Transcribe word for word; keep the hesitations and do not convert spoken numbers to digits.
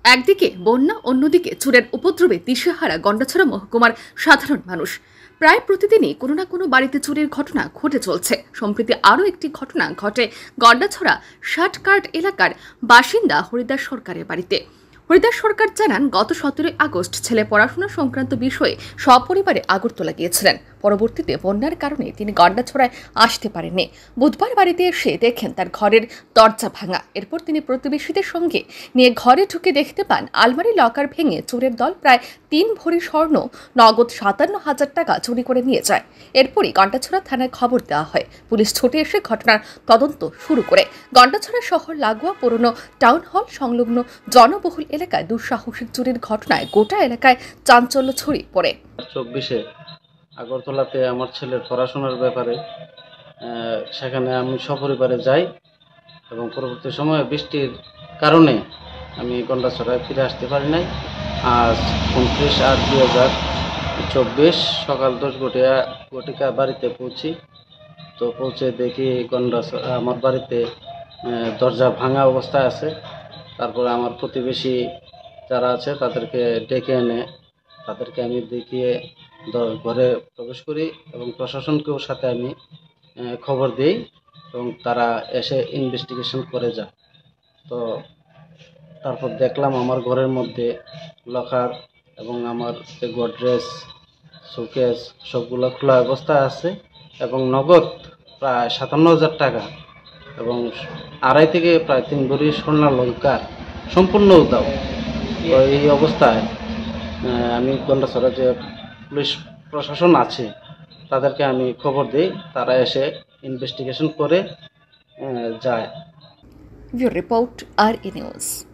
একদিকে বন্যা, অন্যদিকে চোরের উপদ্রবে দিশেহারা গন্ডাছড়া মহকুমার সাধারণ মানুষ। প্রায় প্রতিদিনই কোনো না কোনো বাড়িতে চুরির ঘটনা ঘটে চলছে। সম্প্রতি আরও একটি ঘটনা ঘটে গন্ডাছড়া ষাটকার্ট এলাকার বাসিন্দা হরিদাস সরকারের বাড়িতে। হরিদাস সরকার জানান, গত সতেরোই আগস্ট ছেলে পড়াশোনা সংক্রান্ত বিষয়ে সপরিবারে আগরতলা গিয়েছিলেন। পরবর্তীতে বন্যার কারণে তিনি গন্ডাছড়ায় আসতে পারেননি। বুধবার বাড়িতে এসে দেখেন তার ঘরের দরজা ভাঙা। এরপর তিনি প্রতিবেশীদের সঙ্গে নিয়ে ঘরে ঢুকে দেখতে পান আলমারি লকার ভেঙে চোরের দল প্রায় তিন ভরি স্বর্ণ, নগদ সাতান্ন হাজার টাকা চুরি করে নিয়ে যায়। এরপরই গন্ডাছড়া থানায় খবর দেওয়া হয়। পুলিশ ছুটে এসে ঘটনার তদন্ত শুরু করে। গন্ডাছড়া শহর লাগোয়া পুরনো টাউন হল সংলগ্ন জনবহুল এলাকায় দুঃসাহসিক চুরির ঘটনায় গোটা এলাকায় চাঞ্চল্য ছড়িয়ে পড়ে। চব্বিশে আগরতলাতে আমার ছেলের পড়াশোনার ব্যাপারে সেখানে আমি সপরিবারে যাই এবং পরবর্তী সময়ে বৃষ্টির কারণে আমি গন্ডাছড়ায় ফিরে আসতে পারি নাই। আজ উনত্রিশ আট দুই হাজার চব্বিশ সকাল দশ ঘটিয়া ঘটিকা বাড়িতে পৌঁছি। তো পৌঁছে দেখি গন্ডাছড়া আমার বাড়িতে দরজা ভাঙা অবস্থায় আছে। তারপরে আমার প্রতিবেশী যারা আছে তাদেরকে ডেকে এনে তাদেরকে আমি দেখিয়ে ঘরে প্রবেশ করি এবং প্রশাসনকেও সাথে আমি খবর দিই এবং তারা এসে ইনভেস্টিগেশন করে যায়। তো তারপর দেখলাম আমার ঘরের মধ্যে লকার এবং আমার যে গোদরেজ, শোকেস সবগুলো খোলা অবস্থায় আছে এবং নগদ প্রায় সাতান্ন হাজার টাকা এবং আড়াই থেকে প্রায় তিন ভরি স্বর্ণালঙ্কার সম্পূর্ণ উধাও। তো এই অবস্থায় আমি গন্ডাছড়া যে পুলিশ প্রশাসন আছে তাদেরকে আমি খবর দিই, তারা এসে ইনভেস্টিগেশন করে যায়। রিপোর্ট আর ই নিউজ।